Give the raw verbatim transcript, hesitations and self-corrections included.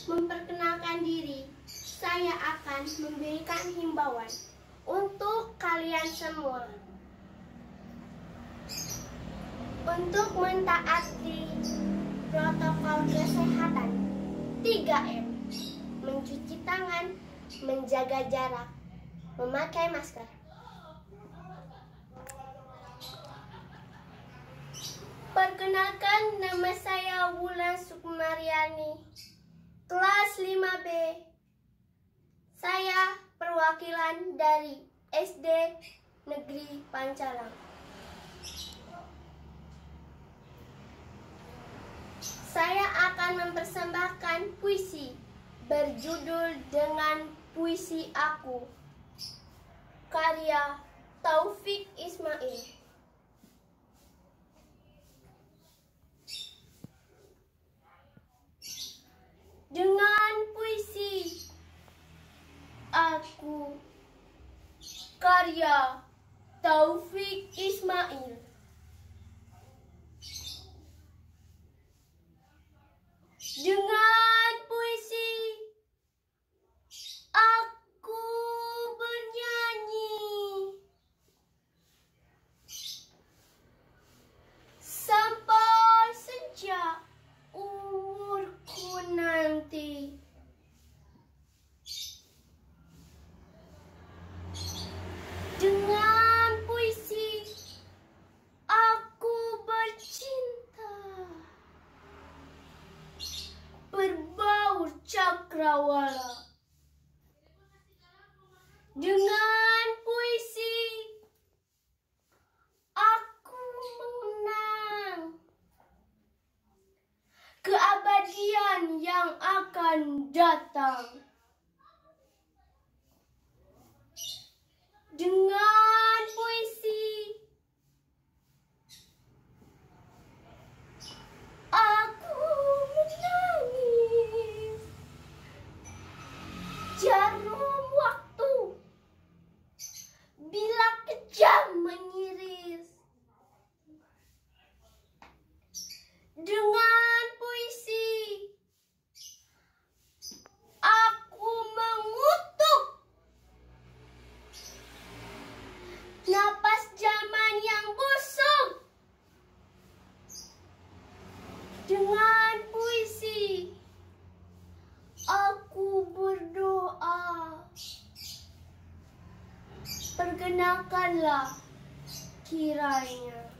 memperkenalkan diri, saya akan memberikan himbauan untuk kalian semua untuk mentaati protokol kesehatan tiga M, mencuci tangan, menjaga jarak, memakai masker. Perkenalkan, nama saya Wulan Sukmariani, kelas lima B. Saya perwakilan dari S D Negeri Pancalang. Saya akan mempersembahkan puisi berjudul Dengan Puisi Aku, karya Taufik Ismail. Dengan puisi aku, karya Taufik Ismail. Dengan puisi aku bernyanyi sampai senja umurku nanti. Dengan puisi aku bercinta, berbau cakrawala. Dengan puisi aku mengenang keabadian yang akan datang. Dengan puisi aku menangis jarum waktu bila kejam mengiris. Dengan puisi aku mengutuk napas zaman yang busuk. Dengan puisi aku berdoa, perkenalkanlah kiranya.